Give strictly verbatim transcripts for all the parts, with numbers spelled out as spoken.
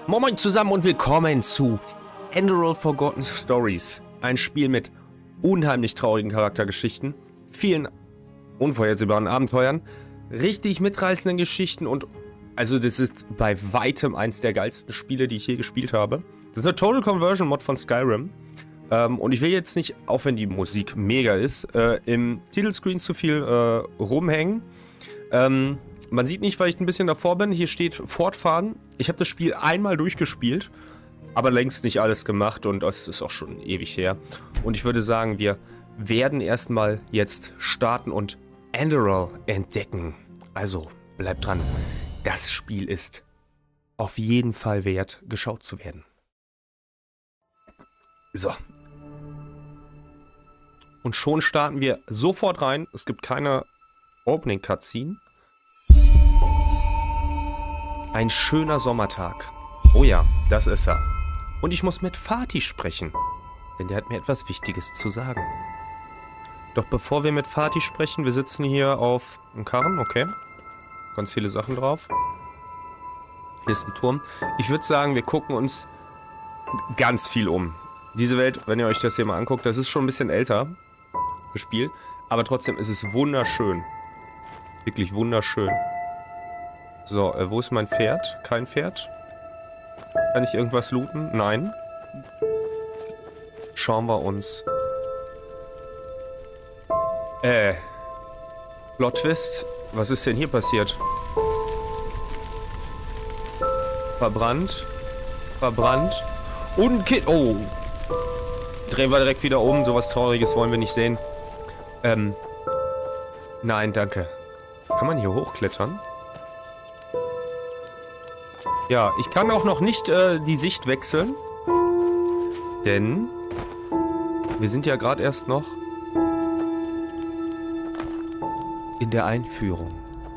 Moin Moin zusammen und willkommen zu Enderal Forgotten Stories. Ein Spiel mit unheimlich traurigen Charaktergeschichten, vielen unvorhersehbaren Abenteuern, richtig mitreißenden Geschichten und also das ist bei weitem eins der geilsten Spiele, die ich je gespielt habe. Das ist eine Total Conversion Mod von Skyrim. Ähm, und ich will jetzt nicht, auch wenn die Musik mega ist, äh, im Titelscreen zu viel äh, rumhängen. Ähm, man sieht nicht, weil ich ein bisschen davor bin. Hier steht Fortfahren. Ich habe das Spiel einmal durchgespielt, aber längst nicht alles gemacht und das ist auch schon ewig her. Und ich würde sagen, wir werden erstmal jetzt starten und Enderal entdecken. Also, bleibt dran. Das Spiel ist auf jeden Fall wert, geschaut zu werden. So. Und schon starten wir sofort rein. Es gibt keine Opening Cutscene. Ein schöner Sommertag. Oh ja, das ist er. Und ich muss mit Fatih sprechen, denn der hat mir etwas Wichtiges zu sagen. Doch bevor wir mit Fatih sprechen, wir sitzen hier auf einem Karren, okay. Ganz viele Sachen drauf. Hier ist ein Turm. Ich würde sagen, wir gucken uns ganz viel um. Diese Welt, wenn ihr euch das hier mal anguckt, das ist schon ein bisschen älter, das Spiel. Aber trotzdem ist es wunderschön. Wirklich wunderschön. So, äh, wo ist mein Pferd? Kein Pferd. Kann ich irgendwas looten? Nein. Schauen wir uns. Äh. Plot Twist. Was ist denn hier passiert? Verbrannt. Verbrannt. Und ein Kind. Oh. Drehen wir direkt wieder um. Sowas Trauriges wollen wir nicht sehen. Ähm. Nein, danke. Kann man hier hochklettern? Ja, ich kann auch noch nicht äh, die Sicht wechseln. Denn wir sind ja gerade erst noch in der Einführung.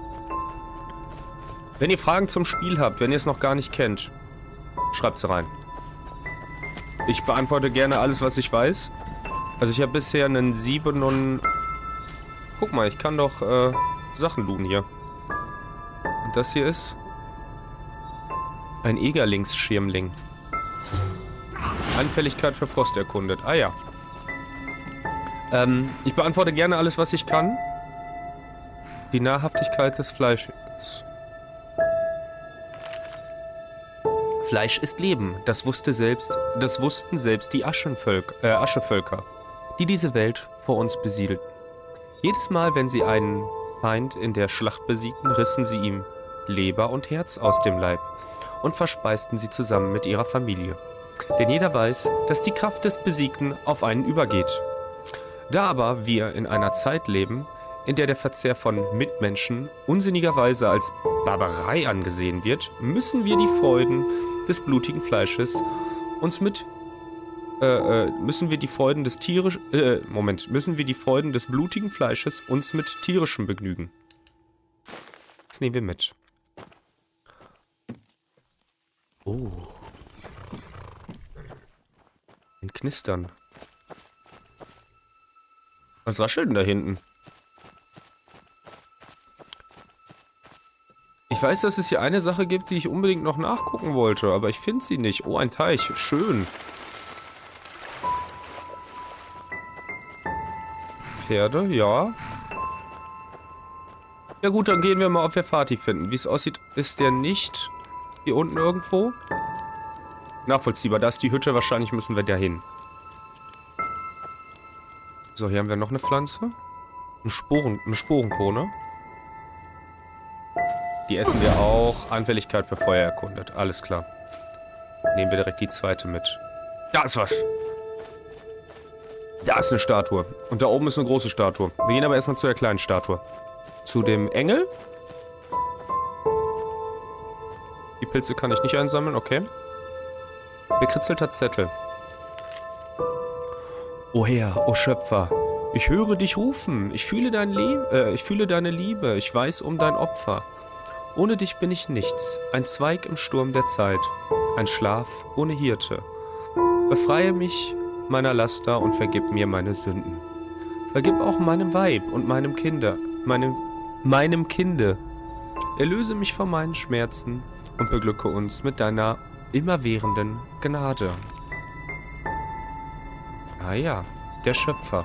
Wenn ihr Fragen zum Spiel habt, wenn ihr es noch gar nicht kennt, schreibt sie rein. Ich beantworte gerne alles, was ich weiß. Also ich habe bisher einen sieben und... Guck mal, ich kann doch äh, Sachen looten hier. Und das hier ist ein Egerlingsschirmling. Anfälligkeit für Frost erkundet. Ah ja. Ähm, ich beantworte gerne alles, was ich kann. Die Nahrhaftigkeit des Fleisches. Fleisch ist Leben. Das wusste selbst, das wussten selbst die Aschenvölk, äh, Aschevölker, die diese Welt vor uns besiedelten. Jedes Mal, wenn sie einen Feind in der Schlacht besiegten, rissen sie ihm Leber und Herz aus dem Leib und verspeisten sie zusammen mit ihrer Familie. Denn jeder weiß, dass die Kraft des Besiegten auf einen übergeht. Da aber wir in einer Zeit leben, in der der Verzehr von Mitmenschen unsinnigerweise als Barbarei angesehen wird, müssen wir die Freuden des blutigen Fleisches uns mit äh, äh, müssen wir die Freuden des tierisch äh, Moment, müssen wir die Freuden des blutigen Fleisches uns mit tierischem begnügen. Das nehmen wir mit. Oh. Ein Knistern. Was raschelt denn da hinten? Ich weiß, dass es hier eine Sache gibt, die ich unbedingt noch nachgucken wollte, aber ich finde sie nicht. Oh, ein Teich. Schön. Pferde, ja. Ja gut, dann gehen wir mal, ob wir Fatih finden. Wie es aussieht, ist der nicht hier unten irgendwo. Nachvollziehbar, da ist die Hütte. Wahrscheinlich müssen wir da hin. So, hier haben wir noch eine Pflanze. Eine, Sporen, eine Sporenkrone. Die essen wir auch. Anfälligkeit für Feuer erkundet. Alles klar. Nehmen wir direkt die zweite mit. Da ist was. Da ist eine Statue. Und da oben ist eine große Statue. Wir gehen aber erstmal zu der kleinen Statue. Zu dem Engel. Die Pilze kann ich nicht einsammeln. Okay. Bekritzelter Zettel. O Herr, o Schöpfer, ich höre dich rufen. Ich fühle dein Leben, äh, ich fühle deine Liebe. Ich weiß um dein Opfer. Ohne dich bin ich nichts, ein Zweig im Sturm der Zeit, ein Schlaf ohne Hirte. Befreie mich meiner Laster und vergib mir meine Sünden. Vergib auch meinem Weib und meinem Kinder, meinem, meinem Kinde. Erlöse mich von meinen Schmerzen und beglücke uns mit deiner immerwährenden Gnade. Ah ja, der Schöpfer.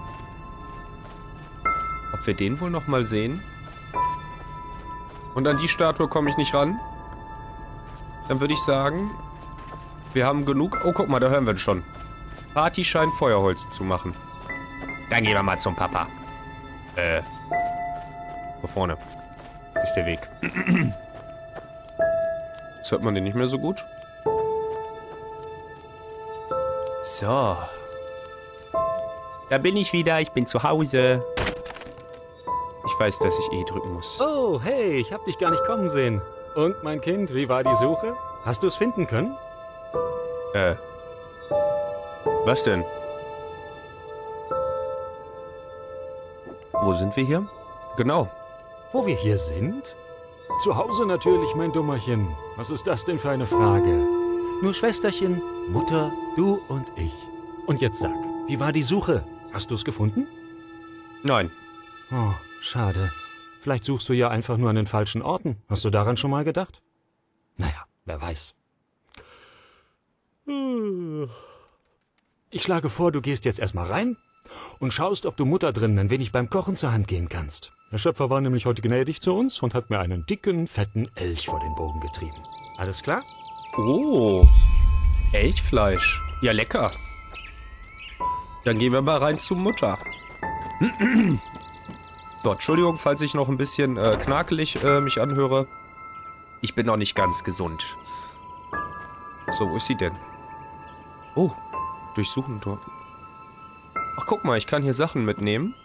Ob wir den wohl noch mal sehen? Und an die Statue komme ich nicht ran? Dann würde ich sagen, wir haben genug... Oh, guck mal, da hören wir ihn schon. Party scheint Feuerholz zu machen. Dann gehen wir mal zum Papa. Äh. Wo vorne ist der Weg. Jetzt hört man den nicht mehr so gut. So. Da bin ich wieder. Ich bin zu Hause. Ich weiß, dass ich E drücken muss. Oh, hey, ich hab dich gar nicht kommen sehen. Und, mein Kind, wie war die Suche? Hast du es finden können? Äh. Was denn? Wo sind wir hier? Genau. Wo wir hier sind? Zu Hause natürlich, mein Dummerchen. Was ist das denn für eine Frage? Nur Schwesterchen, Mutter, du und ich. Und jetzt sag, wie war die Suche? Hast du es gefunden? Nein. Oh, schade. Vielleicht suchst du ja einfach nur an den falschen Orten. Hast du daran schon mal gedacht? Naja, wer weiß. Ich schlage vor, du gehst jetzt erstmal rein und schaust, ob du Mutter drinnen ein wenig beim Kochen zur Hand gehen kannst. Der Schöpfer war nämlich heute gnädig zu uns und hat mir einen dicken, fetten Elch vor den Bogen getrieben. Alles klar? Oh. Elchfleisch. Ja, lecker. Dann gehen wir mal rein zu Mutter. So, Entschuldigung, falls ich noch ein bisschen äh, knakelig äh, mich anhöre. Ich bin noch nicht ganz gesund. So, wo ist sie denn? Oh, durchsuchen dort. Ach, guck mal, ich kann hier Sachen mitnehmen.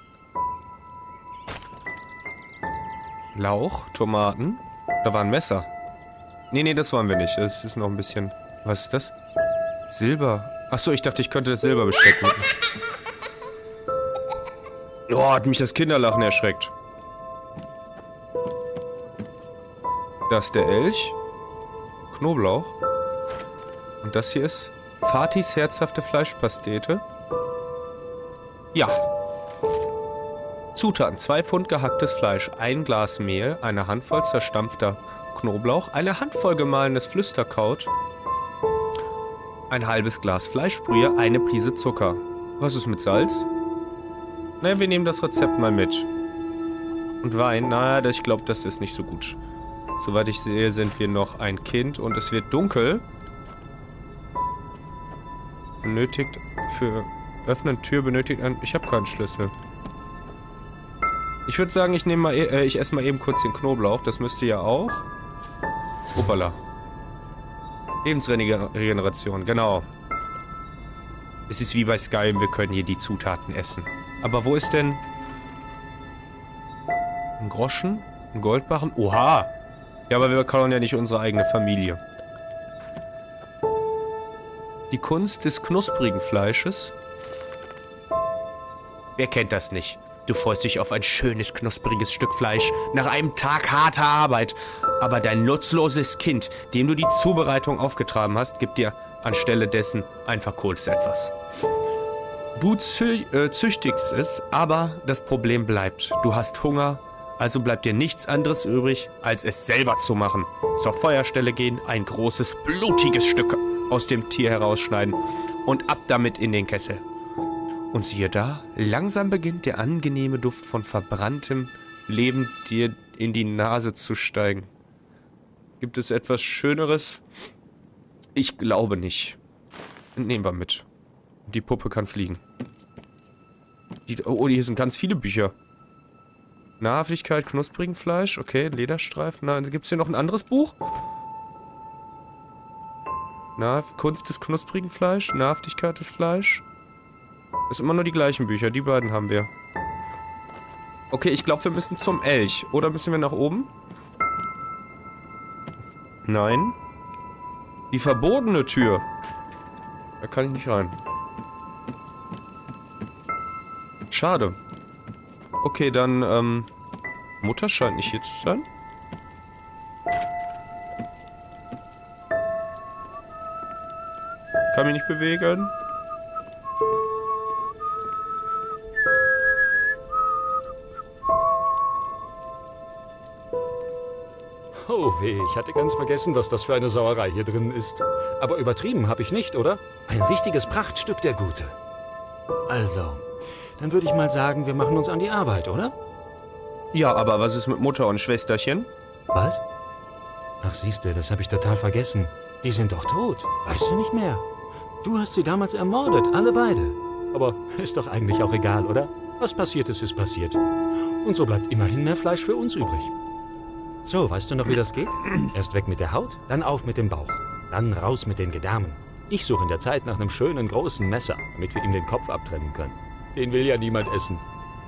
Lauch, Tomaten. Da war ein Messer. Nee, nee, das wollen wir nicht. Es ist noch ein bisschen... Was ist das? Silber. Achso, ich dachte, ich könnte das Silberbesteck mitnehmen. Oh, hat mich das Kinderlachen erschreckt. Das ist der Elch. Knoblauch. Und das hier ist Fatis herzhafte Fleischpastete. Ja. Zutaten: zwei Pfund gehacktes Fleisch, ein Glas Mehl, eine Handvoll zerstampfter Knoblauch, eine Handvoll gemahlenes Flüsterkraut, ein halbes Glas Fleischbrühe, eine Prise Zucker. Was ist mit Salz? Naja, wir nehmen das Rezept mal mit. Und Wein? Na, ich glaube, das ist nicht so gut. Soweit ich sehe, sind wir noch ein Kind und es wird dunkel. Benötigt für öffnen Tür benötigt ein... Ich habe keinen Schlüssel. Ich würde sagen, ich nehme mal, äh, ich esse mal eben kurz den Knoblauch. Das müsste ja auch. Hoppala. Lebensregeneration, genau. Es ist wie bei Skyrim, wir können hier die Zutaten essen. Aber wo ist denn... Ein Groschen? Ein Goldbarren? Oha! Ja, aber wir klauen ja nicht unsere eigene Familie. Die Kunst des knusprigen Fleisches. Wer kennt das nicht? Du freust dich auf ein schönes, knuspriges Stück Fleisch nach einem Tag harter Arbeit. Aber dein nutzloses Kind, dem du die Zubereitung aufgetragen hast, gibt dir anstelle dessen ein verkohltes Etwas. Du zü äh, züchtigst es, aber das Problem bleibt. Du hast Hunger, also bleibt dir nichts anderes übrig, als es selber zu machen. Zur Feuerstelle gehen, ein großes, blutiges Stück aus dem Tier herausschneiden und ab damit in den Kessel. Und siehe da, langsam beginnt der angenehme Duft von verbranntem Leben dir in die Nase zu steigen. Gibt es etwas Schöneres? Ich glaube nicht. Nehmen wir mit. Die Puppe kann fliegen. Die, oh, hier sind ganz viele Bücher. Nahrhaftigkeit, knusprigen Fleisch. Okay, Lederstreifen. Na, gibt es hier noch ein anderes Buch? Na, Kunst des knusprigen Fleisch. Nahrhaftigkeit des Fleisch. Das sind immer nur die gleichen Bücher. Die beiden haben wir. Okay, ich glaube, wir müssen zum Elch. Oder müssen wir nach oben? Nein. Die verbotene Tür. Da kann ich nicht rein. Schade. Okay, dann, ähm... Mutter scheint nicht hier zu sein. Kann mich nicht bewegen. Oh weh, ich hatte ganz vergessen, was das für eine Sauerei hier drin ist. Aber übertrieben habe ich nicht, oder? Ein richtiges Prachtstück, der Gute. Also, dann würde ich mal sagen, wir machen uns an die Arbeit, oder? Ja, aber was ist mit Mutter und Schwesterchen? Was? Ach, siehste, das habe ich total vergessen. Die sind doch tot, weißt du nicht mehr? Du hast sie damals ermordet, alle beide. Aber ist doch eigentlich auch egal, oder? Was passiert ist, ist passiert. Und so bleibt immerhin mehr Fleisch für uns übrig. So, weißt du noch, wie das geht? Erst weg mit der Haut, dann auf mit dem Bauch. Dann raus mit den Gedärmen. Ich suche in der Zeit nach einem schönen großen Messer, damit wir ihm den Kopf abtrennen können. Den will ja niemand essen.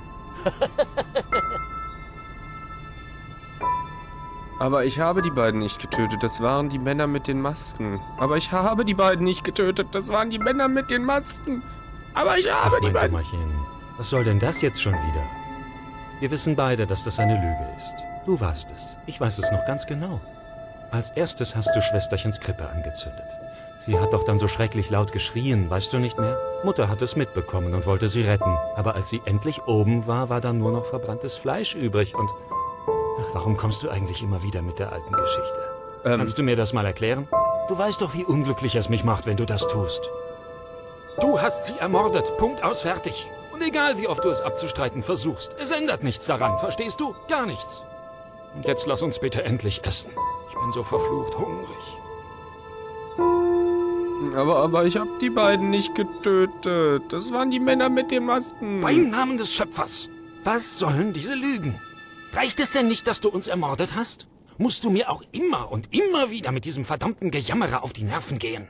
Aber ich habe die beiden nicht getötet. Das waren die Männer mit den Masken. Aber ich habe die beiden nicht getötet. Das waren die Männer mit den Masken. Aber ich habe Ach, die mein beiden... Dummerchen. Was soll denn das jetzt schon wieder? Wir wissen beide, dass das eine Lüge ist. Du warst es. Ich weiß es noch ganz genau. Als erstes hast du Schwesterchens Krippe angezündet. Sie hat doch dann so schrecklich laut geschrien, weißt du nicht mehr? Mutter hat es mitbekommen und wollte sie retten. Aber als sie endlich oben war, war dann nur noch verbranntes Fleisch übrig und... Ach, warum kommst du eigentlich immer wieder mit der alten Geschichte? Ähm. Kannst du mir das mal erklären? Du weißt doch, wie unglücklich es mich macht, wenn du das tust. Du hast sie ermordet. Punkt aus, fertig. Und egal, wie oft du es abzustreiten versuchst, es ändert nichts daran, verstehst du? Gar nichts. Und jetzt lass uns bitte endlich essen. Ich bin so verflucht hungrig. Aber, aber ich habe die beiden nicht getötet. Das waren die Männer mit den Masken. Beim Namen des Schöpfers. Was sollen diese Lügen? Reicht es denn nicht, dass du uns ermordet hast? Musst du mir auch immer und immer wieder mit diesem verdammten Gejammerer auf die Nerven gehen?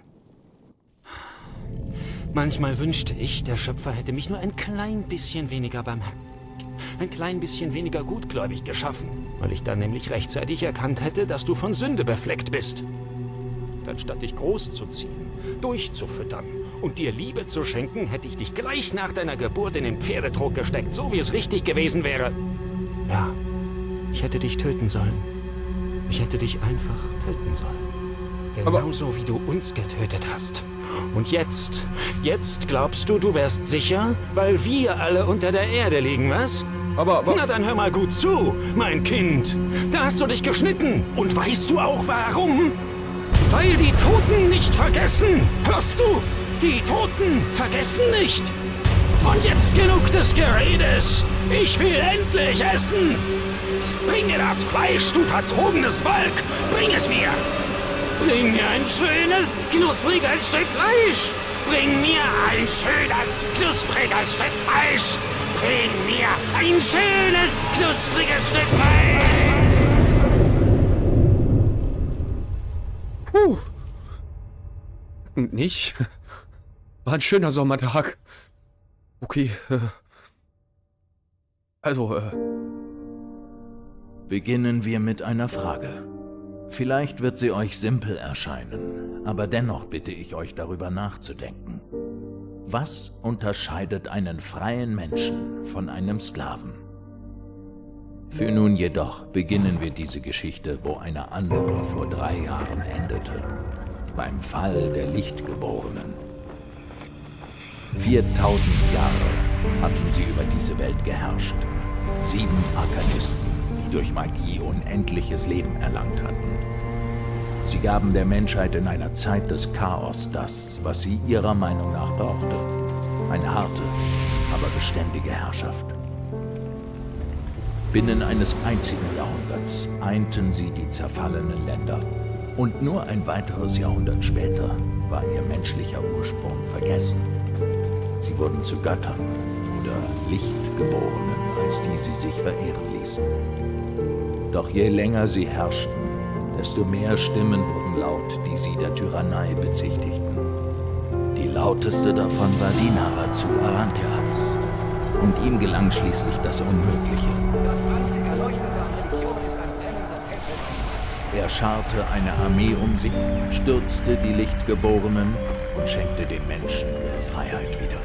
Manchmal wünschte ich, der Schöpfer hätte mich nur ein klein bisschen weniger barmherzig, ein klein bisschen weniger gutgläubig geschaffen, weil ich dann nämlich rechtzeitig erkannt hätte, dass du von Sünde befleckt bist. Anstatt dich großzuziehen, durchzufüttern und dir Liebe zu schenken, hätte ich dich gleich nach deiner Geburt in den Pferdetrog gesteckt, so wie es richtig gewesen wäre. Ja, ich hätte dich töten sollen. Ich hätte dich einfach töten sollen. Genauso wie du uns getötet hast. Und jetzt, jetzt glaubst du, du wärst sicher, weil wir alle unter der Erde liegen, was? Aber, aber... Na dann hör mal gut zu, mein Kind. Da hast du dich geschnitten. Und weißt du auch warum? Weil die Toten nicht vergessen. Hörst du? Die Toten vergessen nicht. Und jetzt genug des Geredes. Ich will endlich essen. Bring mir das Fleisch, du verzogenes Volk. Bring es mir. Bring mir ein schönes, knuspriges Stück Fleisch. Bring mir ein schönes, knuspriges Stück Fleisch. Bring mir ein schönes, knuspriges Stück Fleisch. Puh. Nicht? War ein schöner Sommertag. Okay. Also, äh... Beginnen wir mit einer Frage. Vielleicht wird sie euch simpel erscheinen, aber dennoch bitte ich euch darüber nachzudenken. Was unterscheidet einen freien Menschen von einem Sklaven? Für nun jedoch beginnen wir diese Geschichte, wo eine andere vor drei Jahren endete. Beim Fall der Lichtgeborenen. viertausend Jahre hatten sie über diese Welt geherrscht. Sieben Arkanisten, die durch Magie unendliches Leben erlangt hatten. Sie gaben der Menschheit in einer Zeit des Chaos das, was sie ihrer Meinung nach brauchte. Eine harte, aber beständige Herrschaft. Binnen eines einzigen Jahrhunderts einten sie die zerfallenen Länder. Und nur ein weiteres Jahrhundert später war ihr menschlicher Ursprung vergessen. Sie wurden zu Göttern oder Lichtgeborenen, als die sie sich verehren ließen. Doch je länger sie herrschten, desto mehr Stimmen wurden laut, die sie der Tyrannei bezichtigten. Die lauteste davon war die Narazu Arantheals. Und ihm gelang schließlich das Unmögliche. Das einzige Leuchten der Religion ist ein brennender Tempel. Er scharte eine Armee um sich, stürzte die Lichtgeborenen und schenkte den Menschen ihre Freiheit wieder.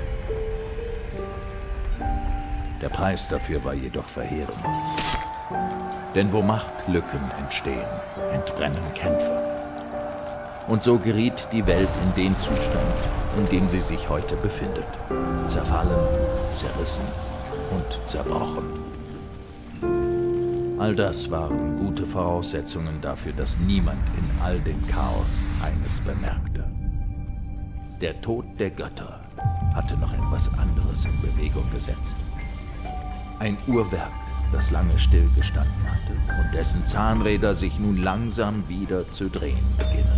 Der Preis dafür war jedoch verheerend. Denn wo Machtlücken entstehen, entbrennen Kämpfe. Und so geriet die Welt in den Zustand, in dem sie sich heute befindet. Zerfallen, zerrissen und zerbrochen. All das waren gute Voraussetzungen dafür, dass niemand in all dem Chaos eines bemerkte. Der Tod der Götter hatte noch etwas anderes in Bewegung gesetzt. Ein Uhrwerk, das lange stillgestanden hatte und dessen Zahnräder sich nun langsam wieder zu drehen beginnen.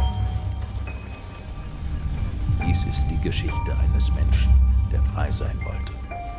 Dies ist die Geschichte eines Menschen, der frei sein wollte.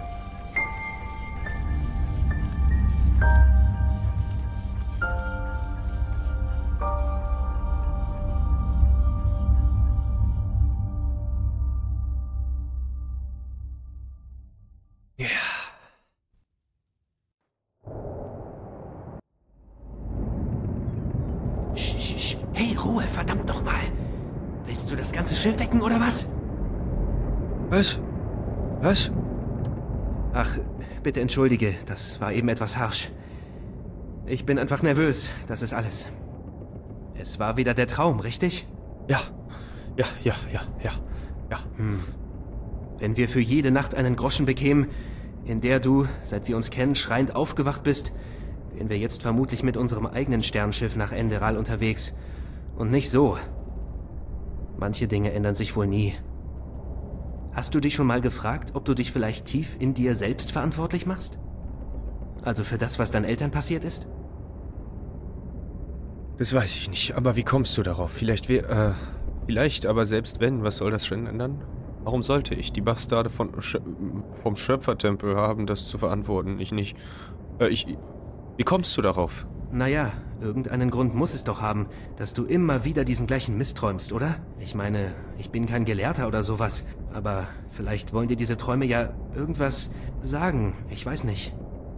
Hey, Ruhe, verdammt nochmal. Willst du das ganze Schild wecken, oder was? Was? Was? Ach, bitte entschuldige, das war eben etwas harsch. Ich bin einfach nervös, das ist alles. Es war wieder der Traum, richtig? Ja, ja, ja, ja, ja, ja. Hm. Wenn wir für jede Nacht einen Groschen bekämen, in der du, seit wir uns kennen, schreiend aufgewacht bist, wären wir jetzt vermutlich mit unserem eigenen Sternschiff nach Enderal unterwegs. Und nicht so. Manche Dinge ändern sich wohl nie. Hast du dich schon mal gefragt, ob du dich vielleicht tief in dir selbst verantwortlich machst? Also für das, was deinen Eltern passiert ist? Das weiß ich nicht, aber wie kommst du darauf? Vielleicht wir, äh, vielleicht, aber selbst wenn, was soll das schon ändern? Warum sollte ich? Die Bastarde von Sch vom Schöpfertempel haben das zu verantworten, ich nicht. Äh, ich... Wie kommst du darauf? Naja, irgendeinen Grund muss es doch haben, dass du immer wieder diesen gleichen Mist träumst, oder? Ich meine, ich bin kein Gelehrter oder sowas, aber vielleicht wollen dir diese Träume ja irgendwas sagen, ich weiß nicht.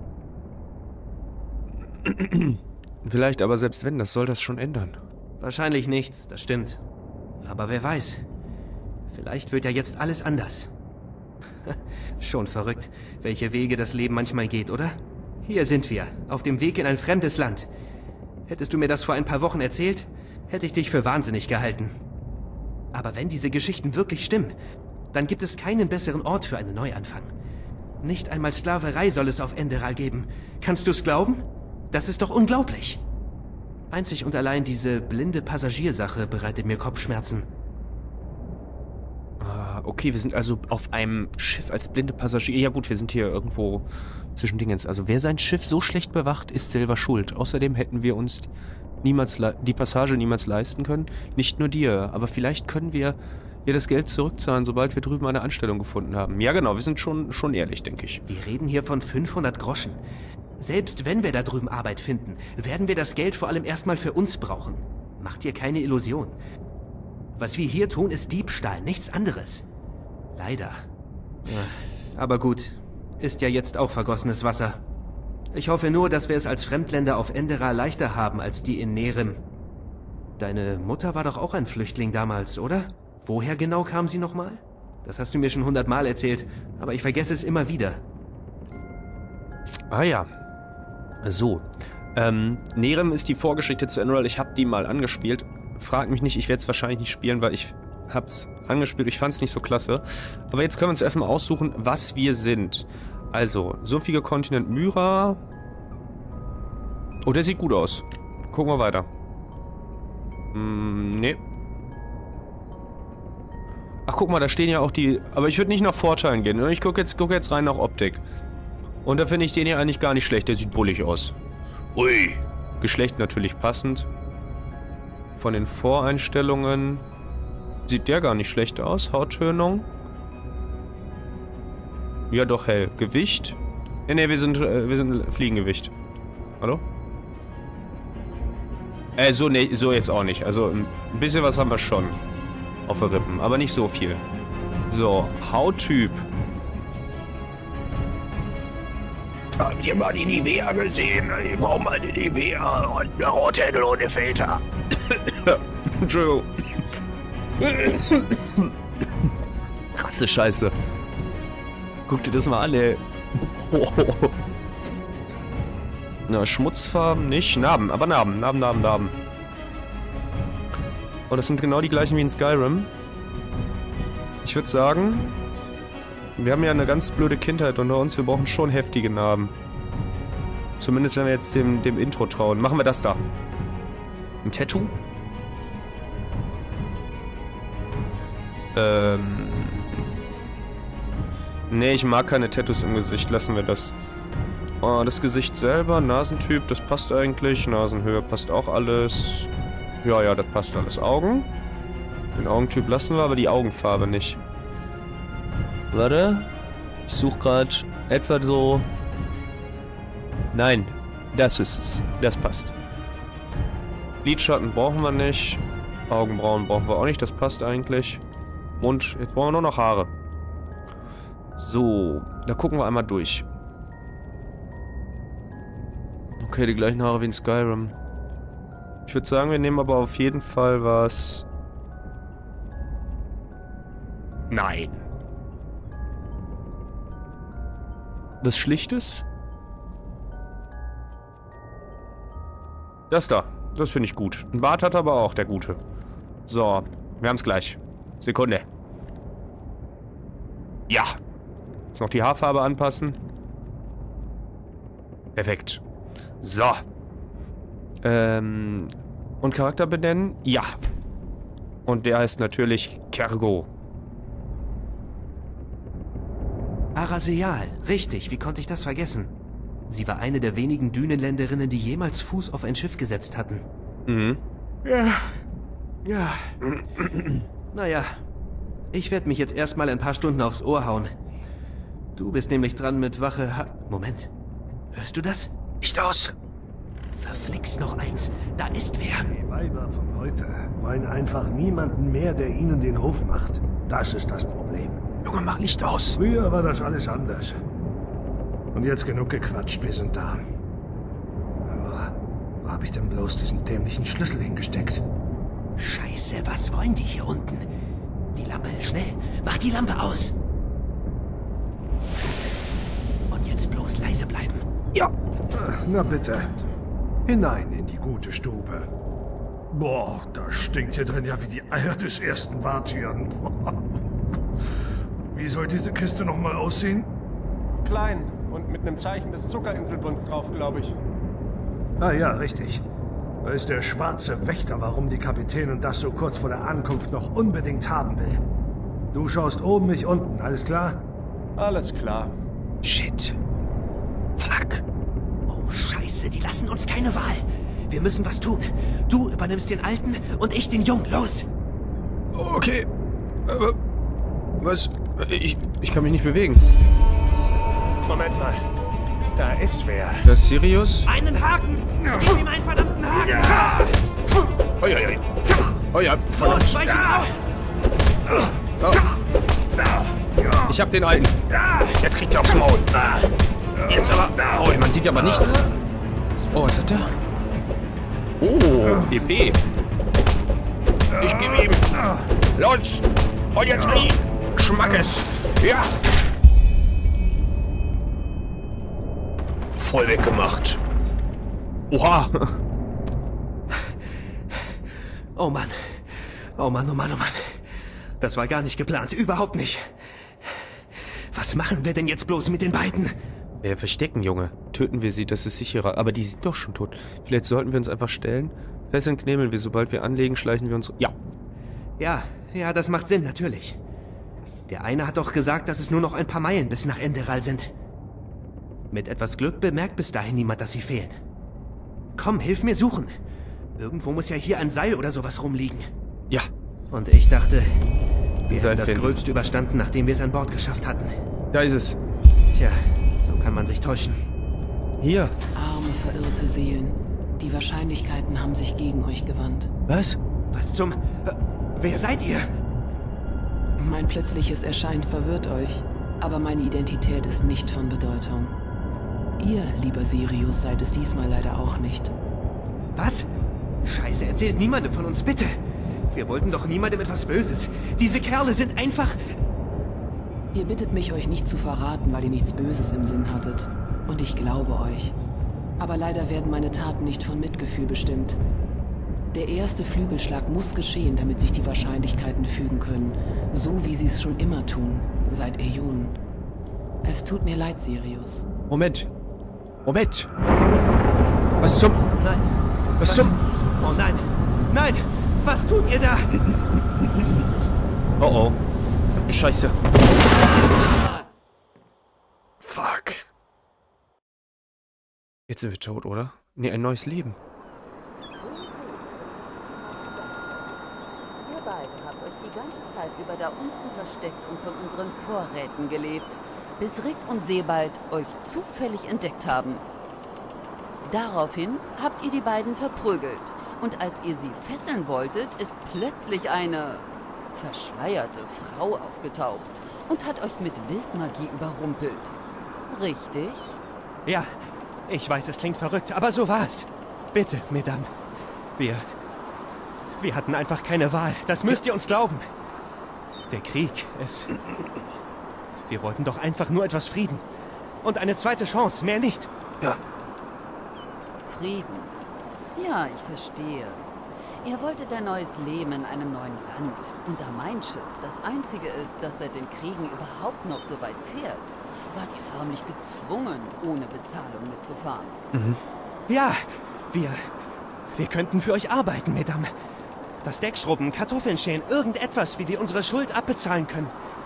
Vielleicht, aber selbst wenn, das soll das schon ändern. Wahrscheinlich nichts, das stimmt. Aber wer weiß, vielleicht wird ja jetzt alles anders. Schon verrückt, welche Wege das Leben manchmal geht, oder? Hier sind wir, auf dem Weg in ein fremdes Land. Hättest du mir das vor ein paar Wochen erzählt, hätte ich dich für wahnsinnig gehalten. Aber wenn diese Geschichten wirklich stimmen, dann gibt es keinen besseren Ort für einen Neuanfang. Nicht einmal Sklaverei soll es auf Enderal geben. Kannst du's glauben? Das ist doch unglaublich. Einzig und allein diese blinde Passagiersache bereitet mir Kopfschmerzen. Ah, okay, wir sind also auf einem Schiff als blinde Passagier. Ja gut, wir sind hier irgendwo zwischen Dingens. Also wer sein Schiff so schlecht bewacht, ist selber schuld. Außerdem hätten wir uns niemals die Passage niemals leisten können. Nicht nur dir, aber vielleicht können wir ihr das Geld zurückzahlen, sobald wir drüben eine Anstellung gefunden haben. Ja genau, wir sind schon, schon ehrlich, denke ich. Wir reden hier von fünfhundert Groschen. Selbst wenn wir da drüben Arbeit finden, werden wir das Geld vor allem erstmal für uns brauchen. Mach dir keine Illusion. Was wir hier tun, ist Diebstahl, nichts anderes. Leider. Ja, aber gut, ist ja jetzt auch vergossenes Wasser. Ich hoffe nur, dass wir es als Fremdländer auf Enderal leichter haben als die in Nerem. Deine Mutter war doch auch ein Flüchtling damals, oder? Woher genau kam sie nochmal? Das hast du mir schon hundertmal erzählt, aber ich vergesse es immer wieder. Ah ja. So. Ähm, Nerem ist die Vorgeschichte zu Enderal. Ich habe die mal angespielt. Frag mich nicht, ich werde es wahrscheinlich nicht spielen, weil ich hab's angespielt. Ich fand es nicht so klasse. Aber jetzt können wir uns erstmal aussuchen, was wir sind. Also, sumpfiger Kontinent Myra. Oh, der sieht gut aus. Gucken wir weiter. Hm, nee. Ach, guck mal, da stehen ja auch die... Aber ich würde nicht nach Vorteilen gehen. Ich gucke jetzt, guck jetzt rein nach Optik. Und da finde ich den hier eigentlich gar nicht schlecht. Der sieht bullig aus. Ui. Geschlecht natürlich passend. Von den Voreinstellungen sieht der gar nicht schlecht aus. Hauttönung. Ja, doch hell. Gewicht. Ne, ne, wir sind, äh, wir sind Fliegengewicht. Hallo? Äh, so, ne, so jetzt auch nicht. Also, ein bisschen was haben wir schon. Auf den Rippen, aber nicht so viel. So, Hauttyp. Habt ihr mal die Nivea gesehen? Ich brauche mal eine Nivea und eine Rothändel ohne Filter. Entschuldigung. Krasse Scheiße. Guck dir das mal an, ey. Na, Schmutzfarben nicht. Narben, aber Narben, Narben, Narben, Narben. Oh, das sind genau die gleichen wie in Skyrim. Ich würde sagen, wir haben ja eine ganz blöde Kindheit unter uns. Wir brauchen schon heftige Narben. Zumindest wenn wir jetzt dem, dem Intro trauen. Machen wir das da. Ein Tattoo? Ähm... Nee, ich mag keine Tattoos im Gesicht. Lassen wir das. Oh, das Gesicht selber, Nasentyp, das passt eigentlich. Nasenhöhe passt auch alles. Ja, ja, das passt alles. Augen? Den Augentyp lassen wir, aber die Augenfarbe nicht. Warte. Ich suche gerade etwa so... Nein, das ist es. Das passt. Lidschatten brauchen wir nicht. Augenbrauen brauchen wir auch nicht, das passt eigentlich. Mund, jetzt brauchen wir nur noch Haare. So, da gucken wir einmal durch. Okay, die gleichen Haare wie in Skyrim. Ich würde sagen, wir nehmen aber auf jeden Fall was... Nein. Was Schlichtes? Das da. Das finde ich gut. Ein Bart hat aber auch der Gute. So, wir haben es gleich. Sekunde. Ja. Jetzt noch die Haarfarbe anpassen. Perfekt. So. Ähm. Und Charakter benennen? Ja. Und der heißt natürlich Kergo. Araseal. Richtig, wie konnte ich das vergessen? Sie war eine der wenigen Dünenländerinnen, die jemals Fuß auf ein Schiff gesetzt hatten. Mhm. Ja. Ja. Naja. Ich werde mich jetzt erstmal ein paar Stunden aufs Ohr hauen. Du bist nämlich dran mit Wache ha... Moment. Hörst du das? Nicht aus. Verflixt noch eins. Da ist wer. Die Weiber von heute wollen einfach niemanden mehr, der ihnen den Hof macht. Das ist das Problem. Junge, mach Licht aus. Früher war das alles anders. Und jetzt genug gequatscht, wir sind da. Aber wo habe ich denn bloß diesen dämlichen Schlüssel hingesteckt? Scheiße, was wollen die hier unten? Die Lampe, schnell. Mach die Lampe aus. Und jetzt bloß leise bleiben. Ja. Ach, na bitte. Hinein in die gute Stube. Boah, da stinkt hier drin ja wie die Eier des ersten Wartüren. Wie soll diese Kiste nochmal aussehen? Klein und mit einem Zeichen des Zuckerinselbunds drauf, glaube ich. Ah ja, richtig. Da ist der schwarze Wächter, warum die Kapitänin das so kurz vor der Ankunft noch unbedingt haben will. Du schaust oben, ich unten, alles klar? Alles klar. Shit. Fuck. Oh, Scheiße, die lassen uns keine Wahl. Wir müssen was tun. Du übernimmst den Alten und ich den Jungen. Los! Okay. Aber... Was? Ich, ich kann mich nicht bewegen. Moment mal. Da ist wer. Das ist Sirius? Einen Haken! Gib ihm einen verdammten Haken! Ja. Oh ja, ja. Oh ja, Los, verdammt. weich ihm aus! Oh. Ich hab den Alten. Jetzt kriegt er aufs Maul. Jetzt aber. Oh, man sieht aber nichts. Oh, was hat der? Oh, E P. Ich geb ihm. Los. Und jetzt Knie. Schmackes. Ja. Voll weggemacht. Oha. Oh Mann. Oh Mann, oh Mann, oh Mann. Das war gar nicht geplant. Überhaupt nicht. Was machen wir denn jetzt bloß mit den beiden? Wir verstecken, Junge. Töten wir sie, das ist sicherer. Aber die sind doch schon tot. Vielleicht sollten wir uns einfach stellen. Fesseln knebeln wir. Sobald wir anlegen, schleichen wir uns... Ja. Ja, ja, das macht Sinn, natürlich. Der eine hat doch gesagt, dass es nur noch ein paar Meilen bis nach Enderal sind. Mit etwas Glück bemerkt bis dahin niemand, dass sie fehlen. Komm, hilf mir suchen. Irgendwo muss ja hier ein Seil oder sowas rumliegen. Ja. Und ich dachte, wir Seil hätten das finden. Gröbste überstanden, nachdem wir es an Bord geschafft hatten. Da ist es. Tja, so kann man sich täuschen. Hier. Arme, verirrte Seelen. Die Wahrscheinlichkeiten haben sich gegen euch gewandt. Was? Was zum... Äh, wer seid ihr? Mein plötzliches Erscheinen verwirrt euch, aber meine Identität ist nicht von Bedeutung. Ihr, lieber Sirius, seid es diesmal leider auch nicht. Was? Scheiße, erzählt niemandem von uns, bitte. Wir wollten doch niemandem etwas Böses. Diese Kerle sind einfach... Ihr bittet mich, euch nicht zu verraten, weil ihr nichts Böses im Sinn hattet. Und ich glaube euch. Aber leider werden meine Taten nicht von Mitgefühl bestimmt. Der erste Flügelschlag muss geschehen, damit sich die Wahrscheinlichkeiten fügen können. So wie sie es schon immer tun, seit Äonen. Es tut mir leid, Sirius. Moment. Moment. Was zum... Nein. Was, was zum... Oh nein. Nein. Was tut ihr da? Oh oh. Scheiße. Fuck. Jetzt sind wir tot, oder? Nee, ein neues Leben. Ihr beide habt euch die ganze Zeit über da unten versteckt und von unseren Vorräten gelebt, bis Rick und Sebald euch zufällig entdeckt haben. Daraufhin habt ihr die beiden verprügelt. Und als ihr sie fesseln wolltet, ist plötzlich eine verschleierte Frau aufgetaucht und hat euch mit Wildmagie überrumpelt. Richtig? Ja, ich weiß, es klingt verrückt, aber so war es. Bitte, Mesdames. Wir... Wir hatten einfach keine Wahl. Das müsst ihr uns glauben. Der Krieg, es... Wir wollten doch einfach nur etwas Frieden. Und eine zweite Chance, mehr nicht. Ja. Frieden. Ja, ich verstehe. Ihr wolltet ein neues Leben in einem neuen Land. Und da mein Schiff das einzige ist, das seit den Kriegen überhaupt noch so weit fährt, wart ihr förmlich gezwungen, ohne Bezahlung mitzufahren. Mhm. Ja, wir... Wir könnten für euch arbeiten, Mesdames. Das Deck schrubben, Kartoffeln schälen, irgendetwas, wie wir unsere Schuld abbezahlen können.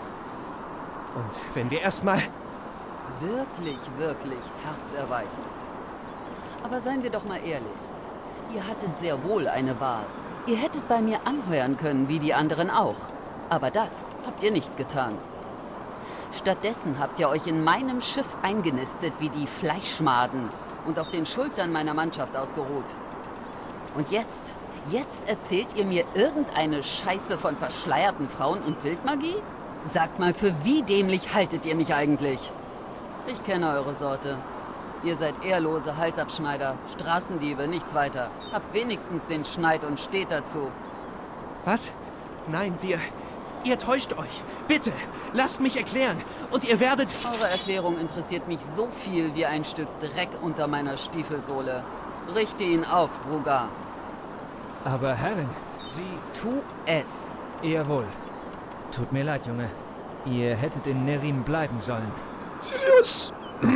Und wenn wir erstmal... Wirklich, wirklich herzerweichend. Aber seien wir doch mal ehrlich. Ihr hattet sehr wohl eine Wahl. Ihr hättet bei mir anheuern können, wie die anderen auch. Aber das habt ihr nicht getan. Stattdessen habt ihr euch in meinem Schiff eingenistet wie die Fleischmaden und auf den Schultern meiner Mannschaft ausgeruht. Und jetzt, jetzt erzählt ihr mir irgendeine Scheiße von verschleierten Frauen und Wildmagie? Sagt mal, für wie dämlich haltet ihr mich eigentlich? Ich kenne eure Sorte. Ihr seid ehrlose Halsabschneider, Straßendiebe, nichts weiter. Habt wenigstens den Schneid und steht dazu. Was? Nein, wir... Ihr täuscht euch. Bitte, lasst mich erklären. Und ihr werdet... Eure Erklärung interessiert mich so viel wie ein Stück Dreck unter meiner Stiefelsohle. Richte ihn auf, Ruga. Aber Herrin, Sie... Tu es. Jawohl. Tut mir leid, Junge. Ihr hättet in Nerim bleiben sollen. Sirius!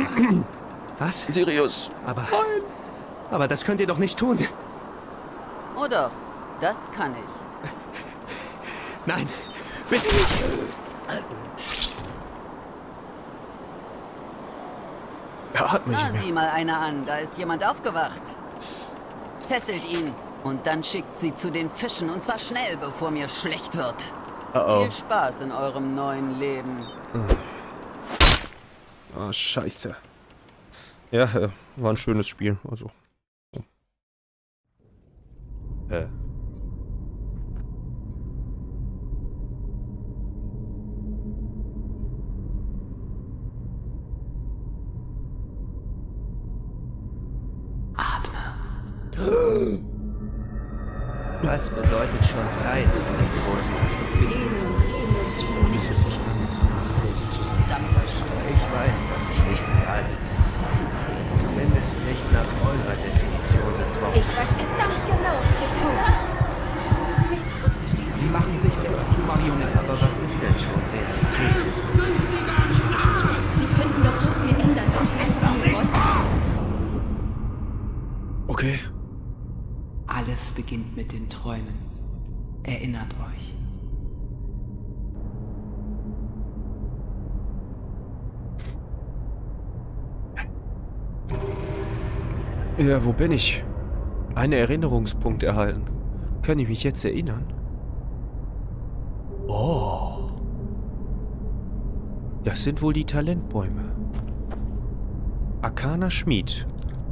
Was? Sirius! Aber... Nein! Aber das könnt ihr doch nicht tun. Oh doch, das kann ich. Nein, bitte nicht! Er hat mich Na, mehr. sieh mal einer an, da ist jemand aufgewacht. Fesselt ihn und dann schickt sie zu den Fischen und zwar schnell, bevor mir schlecht wird. Oh oh. Viel Spaß in eurem neuen Leben. Oh, scheiße. Ja, äh, war ein schönes Spiel. Also. Oh. Äh. Atme. Was bedeutet schon Zeit, das Elektronen zu verbinden? Nichts sich an. Verdammter Scheiß. Ich weiß, dass ich nicht real bin. Zumindest nicht nach eurer Definition des Wortes. Ich weiß verdammt genau, was ihr tut. Nichts verstehen. Sie machen sich selbst zu Marionetten. Aber was ist denn schon Realität? Sie könnten doch so viel ändern, wenn sie einfach nur wollten. Okay. Alles beginnt mit den Träumen. Erinnert euch. Ja, wo bin ich? Einen Erinnerungspunkt erhalten. Kann ich mich jetzt erinnern? Oh. Das sind wohl die Talentbäume. Arkaner Schmied.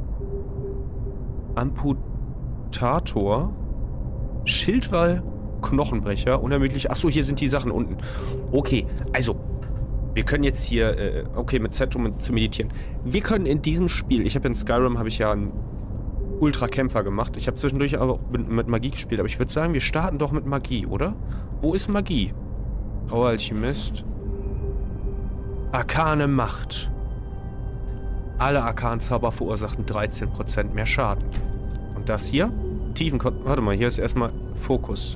Amputator. Schildwall. Knochenbrecher. Unermüdlich. Achso, hier sind die Sachen unten. Okay, also. Wir können jetzt hier, äh, okay, mit Z, um zu meditieren. Wir können in diesem Spiel, ich habe in Skyrim, habe ich ja einen Ultra-Kämpfer gemacht. Ich habe zwischendurch aber auch mit, mit Magie gespielt. Aber ich würde sagen, wir starten doch mit Magie, oder? Wo ist Magie? Grauer Alchemist. Arkane Macht. Alle Arkanzauber verursachten dreizehn Prozent mehr Schaden. Und das hier? Tiefen... Warte mal, hier ist erstmal Fokus.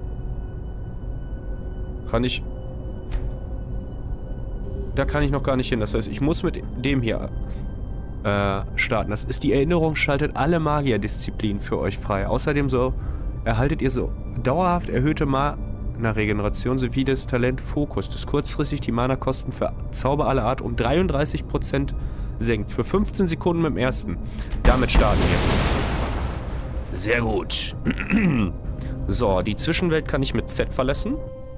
Kann ich... Da kann ich noch gar nicht hin. Das heißt, ich muss mit dem hier äh, starten. Das ist die Erinnerung, schaltet alle Magierdisziplinen für euch frei. Außerdem so erhaltet ihr so dauerhaft erhöhte Mana-Regeneration sowie das Talent Fokus, das kurzfristig die Mana-Kosten für Zauber aller Art um dreiunddreißig Prozent senkt. Für fünfzehn Sekunden mit dem ersten. Damit starten wir. Sehr gut. So, die Zwischenwelt kann ich mit Z verlassen.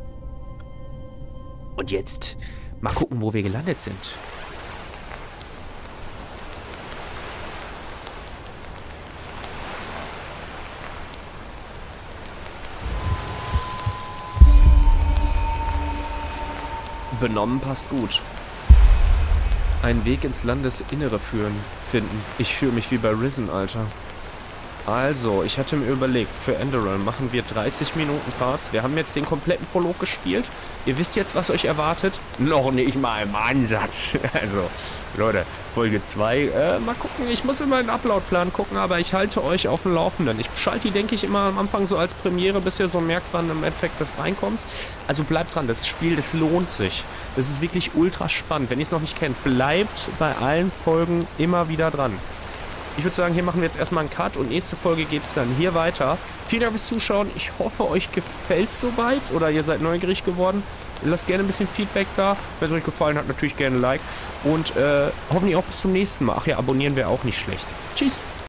Und jetzt mal gucken, wo wir gelandet sind. Benommen passt gut. Einen Weg ins Landesinnere führen, finden. Ich fühle mich wie bei Risen, Alter. Also, ich hatte mir überlegt, für Enderal machen wir dreißig Minuten Parts. Wir haben jetzt den kompletten Prolog gespielt. Ihr wisst jetzt, was euch erwartet. Noch nicht mal im Ansatz. Also, Leute, Folge zwei. Äh, mal gucken, ich muss immer den Uploadplan gucken, aber ich halte euch auf dem Laufenden. Ich schalte die, denke ich, immer am Anfang so als Premiere, bis ihr so merkt, wann im Endeffekt das reinkommt. Also bleibt dran, das Spiel, das lohnt sich. Das ist wirklich ultra spannend. Wenn ihr es noch nicht kennt, bleibt bei allen Folgen immer wieder dran. Ich würde sagen, hier machen wir jetzt erstmal einen Cut und nächste Folge geht es dann hier weiter. Vielen Dank fürs Zuschauen. Ich hoffe, euch gefällt es soweit oder ihr seid neugierig geworden. Lasst gerne ein bisschen Feedback da. Wenn es euch gefallen hat, natürlich gerne ein Like. Und äh, hoffentlich auch bis zum nächsten Mal. Ach ja, abonnieren wäre auch nicht schlecht. Tschüss!